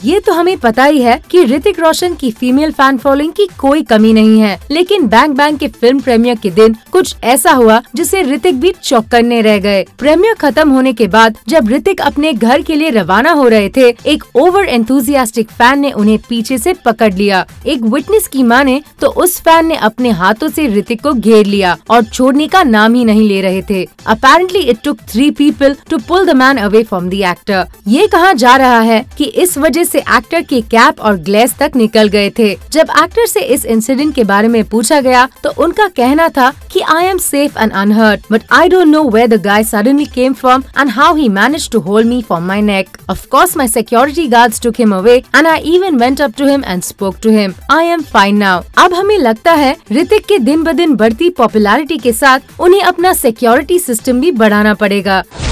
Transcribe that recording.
ये तो हमें पता ही है कि ऋतिक रोशन की फीमेल फैन फॉलोइंग की कोई कमी नहीं है, लेकिन बैंग बैंग के फिल्म प्रीमियर के दिन कुछ ऐसा हुआ जिसे ऋतिक भी चौंकन्ने रह गए। प्रीमियर खत्म होने के बाद जब ऋतिक अपने घर के लिए रवाना हो रहे थे, एक ओवर एंथुसियास्टिक फैन ने उन्हें पीछे से पकड़ लिया। एक विटनेस की माने तो उस फैन ने अपने हाथों से ऋतिक को घेर लिया और छोड़ने का नाम ही नहीं ले रहे थे। Apparently it took 3 people to pull the man away from the actor। ये कहा जा रहा है कि इस वजह से एक्टर के कैप और ग्लेस तक निकल गए थे। जब एक्टर से इस इंसिडेंट के बारे में पूछा गया तो उनका कहना था कि I am safe and unhurt, but I don't know where the guy suddenly came from and how he managed to hold me from my neck. Of course my security guards took him away and I even went up to him and spoke to him. I am fine now। अब हमें लगता है ऋतिक के दिन ब दिन बढ़ती popularity के साथ उन्हें अपना सिक्योरिटी सिस्टम भी बढ़ाना पड़ेगा।